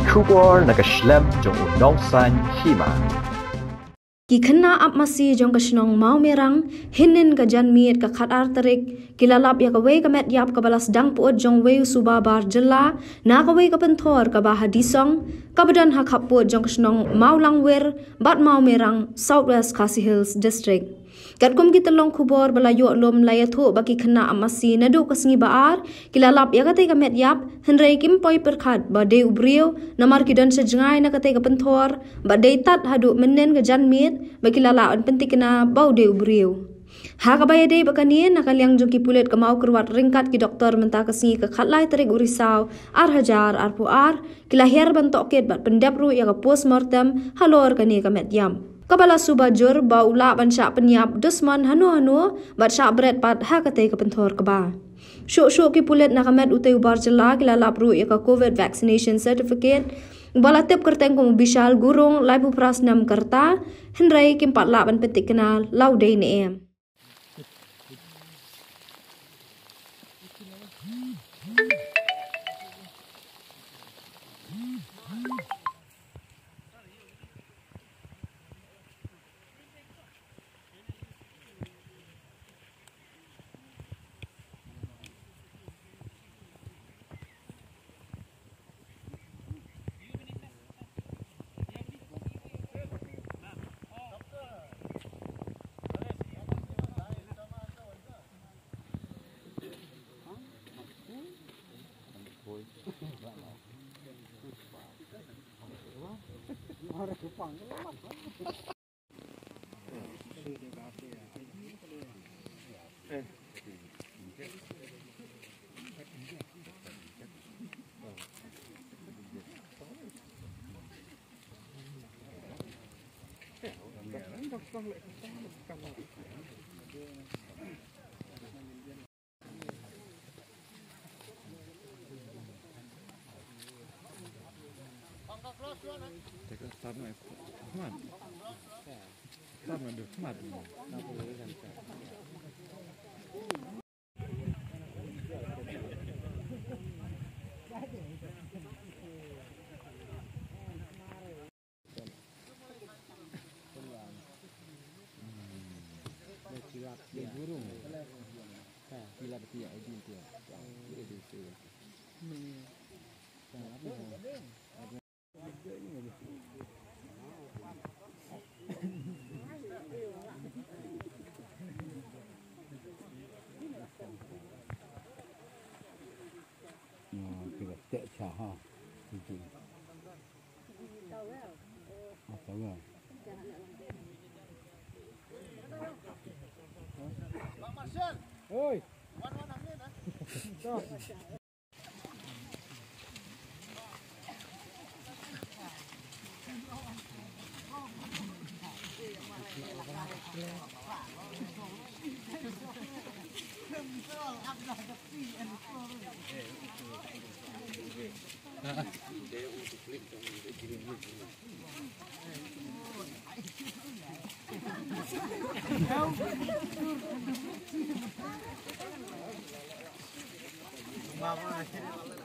Kubor nakaslem jong unong san hima. Kikena ap masih jong kasnong mau merang hinin ka jan miet ka khatar tarik kilalap ya ka we ka met yap ka balas dang puot jong we suba bar jela na ka we ka penthor ka ba hadisong ka badan ha khap puot jong kasnong mau langwer bat mau merang Southwest Khasi Hills District. Kat kum kita long kubor balayo lom layathu baki khena amasi nadu kasngi baar kilalap ya kate ka met yap henrei kim poi perkhat ba de ubrio namar kidan sejengai na kate ka penthor ba de tat hadu menen ka jan miet ba kilala an pentikna bau de ubrio ha ka baya de bakani na kalyang jong ki pulet ka mau kerwat ringkat ki doktor menta kasngi ka khatlai tarik urisau ar hajar ar pu ar kilahir bantok ket bat pendap ru ya ka postmortem halor kani ka met yam Kabala subajur ba ula ban syak penyap dusman hanu bat syak bret pat ha kate ka penthor ka ba. Syuk ki pulet na kamet utay ubar jela kila lapru ya ka COVID vaccination certificate bala tip kerteng ko bishal gurung laibu prasnam kerta henrai kim pat la ban petik kenal lau day ne em. Tệ trả ha, cháu rồi. Ôi, Mama.